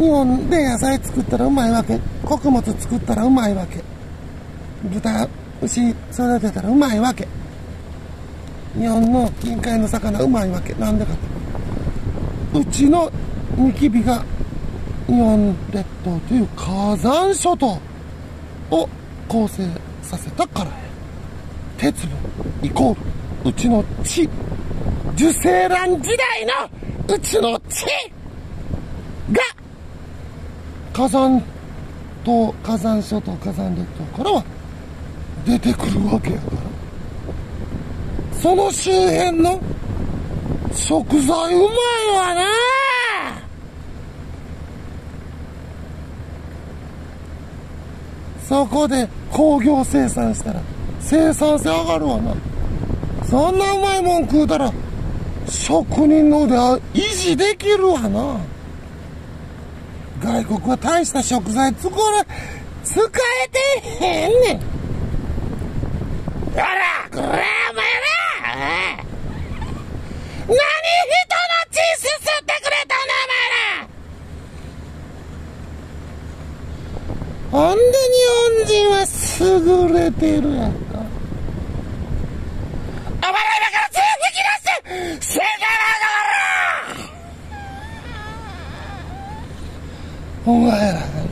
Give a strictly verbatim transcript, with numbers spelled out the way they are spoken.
日本で野菜作ったらうまいわけ。穀物作ったらうまいわけ。豚、牛育てたらうまいわけ。日本の近海の魚うまいわけ。なんでかって。うちのニキビが日本列島という火山諸島を構成させたからや。鉄分イコールうちの血。受精卵時代のうちの血が火山島、火山諸島、火山列島からは出てくるわけやから。その周辺の食材うまいわな。そこで工業生産したら生産性上がるわな。そんなうまいもん食うたら職人の腕は維持できるわな。外国は大した食材使わ使えてへんねん。ほら、これお前ら何人の血すすってくれたんだお前ら。ほんで日本人は優れてるやんか。お前ら今から血引き出して死んでないだから。お前ら